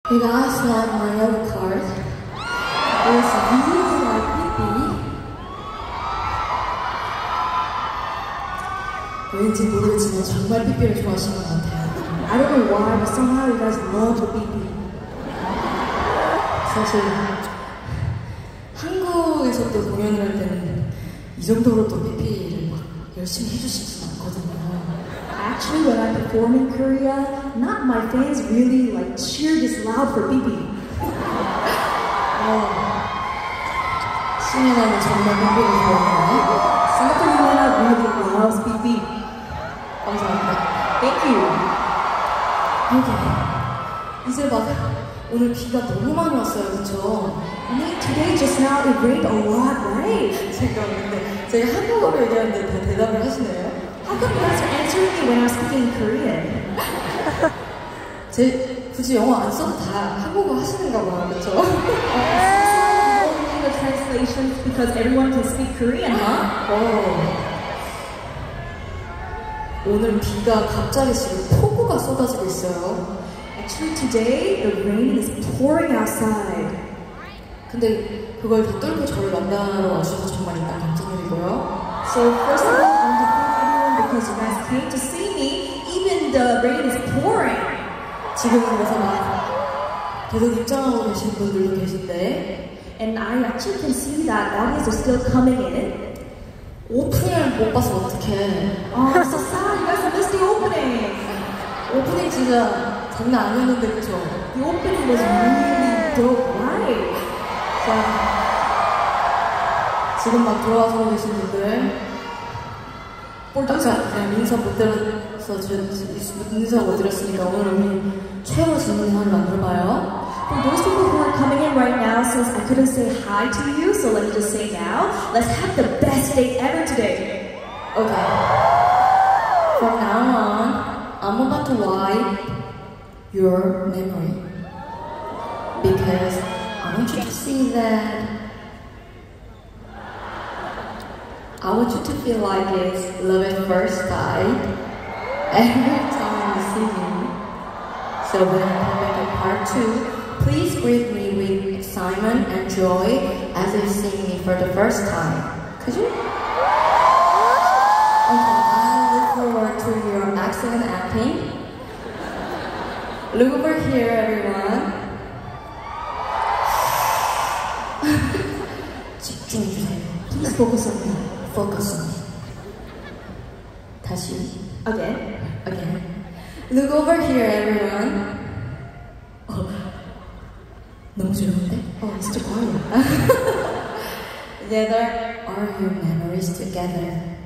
Hey guys, found my other card. It's really like Pippi. 왠지 모르겠지만 정말 삐삐를 좋아하시는 것 같아요. I don't know why, but somehow you guys love the 삐삐. 사실 한국에서도 공연을 할 때는 이 정도로 또 삐삐를 막 열심히 해주시진 않거든요. Actually, when I perform in Korea, not my fans really like cheer this loud for 삐삐. 신이나는 정말 삐삐를 좋아하나요? 생각해보면 really loves 삐삐. 감사합니다. Thank you. Okay. 이제 막 오늘 비가 너무 많이 왔어요, 그쵸? Today just now it rained a lot, right? 근데 제가 한국어로 얘기하는데 다 대답을 하시네요. How come you guys are answering me when I'm speaking in Korean? 굳이 영어 안 써도 다 한국어 하시는가 봐요, 그쵸? The translations because everyone can speak Korean, huh? 오늘 비가 갑자기 지금 폭우가 쏟아지고 있어요. Actually today the rain is pouring outside. 근데 그걸 다 뚫고 저를 만나러 와주셔서 정말 일단 감사드리고요. So first of all, I want to thank everyone because you guys came to see me. Even the rain is pouring. 지금 그래서 막 계속 입장하고 계신 분들도 계신데, and I actually can see that audience are still coming in. 오프닝을 못 봐서 어떡해. Oh, I'm so sad. You guys missed the opening. 오프닝 진짜 장난 아니었는데, 그쵸? The opening was really dope, right? 자, 지금 막 들어와서 계신 분들, 아까 그냥 인사 못 드려서 인사 못 드렸으니까 오늘 우리 최고 재밌는 하루 만들어봐요. For those people who are coming in right now, since I couldn't say hi to you, so let me just say now, let's have the best day ever today. Okay. From now on, I'm about to wipe your memory. Because I want you to see that. I want you to feel like it's love at first sight every time you see me. So when I come back in part 2, please greet me with excitement and joy as if seeing me for the first time. Could you? Okay, I look forward to your excellent acting. Look over here, everyone. 집중해주세요. Please focus on me. Focus on me. 다시. Again. Look over here, everyone. 너무 좋은데? 진짜 과해요. Together are your memories together.